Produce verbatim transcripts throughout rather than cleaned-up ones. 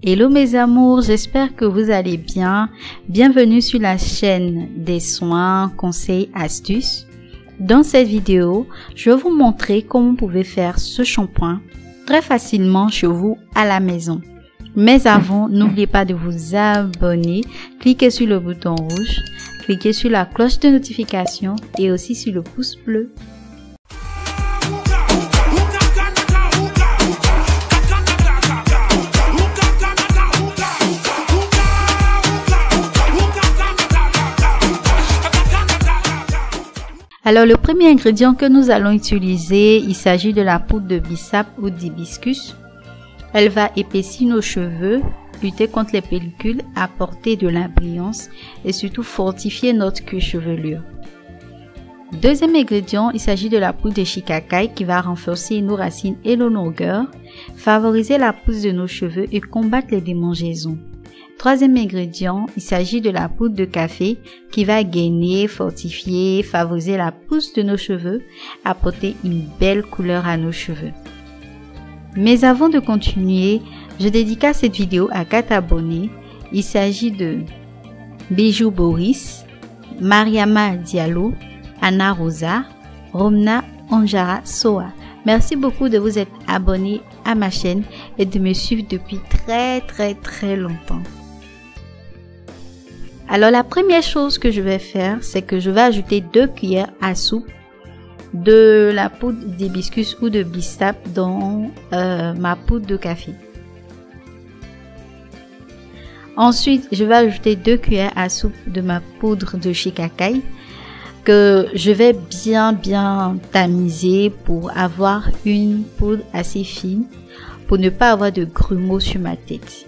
Hello mes amours, j'espère que vous allez bien. Bienvenue sur la chaîne des soins, conseils, astuces. Dans cette vidéo, je vais vous montrer comment vous pouvez faire ce shampoing très facilement chez vous à la maison. Mais avant, n'oubliez pas de vous abonner, cliquez sur le bouton rouge, cliquez sur la cloche de notification et aussi sur le pouce bleu. Alors le premier ingrédient que nous allons utiliser, il s'agit de la poudre de bissap ou d'hibiscus. Elle va épaissir nos cheveux, lutter contre les pellicules, apporter de la brillance et surtout fortifier notre cuir chevelure. Deuxième ingrédient, il s'agit de la poudre de shikakai qui va renforcer nos racines et nos longueurs, favoriser la pousse de nos cheveux et combattre les démangeaisons. Troisième ingrédient, il s'agit de la poudre de café qui va gainer, fortifier, favoriser la pousse de nos cheveux, apporter une belle couleur à nos cheveux. Mais avant de continuer, je dédicace cette vidéo à quatre abonnés. Il s'agit de Bijou Boris, Mariama Diallo, Anna Rosa, Romna Onjara Soa. Merci beaucoup de vous être abonnés à ma chaîne et de me suivre depuis très très très longtemps. Alors la première chose que je vais faire, c'est que je vais ajouter deux cuillères à soupe de la poudre d'hibiscus ou de bissap dans euh, ma poudre de café. Ensuite, je vais ajouter deux cuillères à soupe de ma poudre de shikakai que je vais bien bien tamiser pour avoir une poudre assez fine pour ne pas avoir de grumeaux sur ma tête.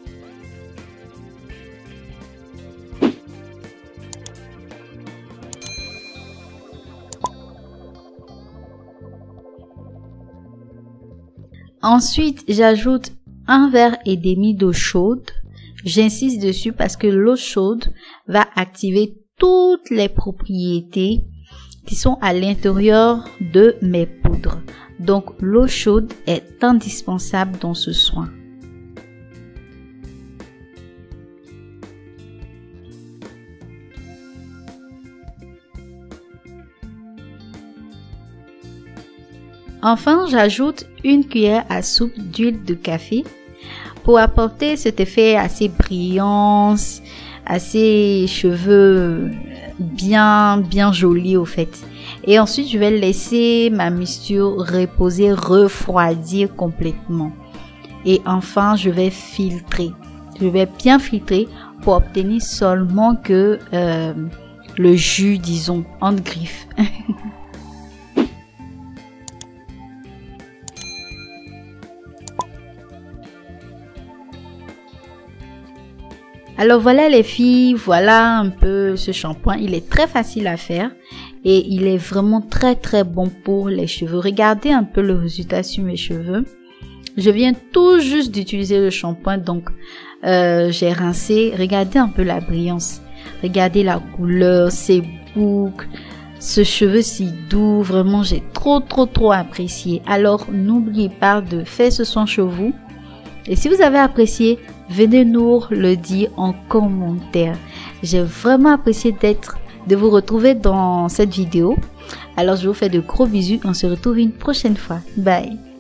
Ensuite, j'ajoute un verre et demi d'eau chaude. J'insiste dessus parce que l'eau chaude va activer toutes les propriétés qui sont à l'intérieur de mes poudres. Donc, l'eau chaude est indispensable dans ce soin. Enfin, j'ajoute une cuillère à soupe d'huile de café pour apporter cet effet assez brillant, assez cheveux bien bien joli au fait. Et ensuite, je vais laisser ma mixture reposer, refroidir complètement. Et enfin, je vais filtrer. Je vais bien filtrer pour obtenir seulement que euh, le jus, disons, entre griffes. Alors voilà les filles, voilà un peu ce shampoing. Il est très facile à faire et il est vraiment très très bon pour les cheveux. Regardez un peu le résultat sur mes cheveux. Je viens tout juste d'utiliser le shampoing, donc euh, j'ai rincé. Regardez un peu la brillance. Regardez la couleur, ces boucles, ce cheveu si doux. Vraiment, j'ai trop trop trop apprécié. Alors n'oubliez pas de faire ce soin chez vous. Et si vous avez apprécié, venez nous le dire en commentaire. J'ai vraiment apprécié d'être, de vous retrouver dans cette vidéo. Alors je vous fais de gros bisous. On se retrouve une prochaine fois. Bye.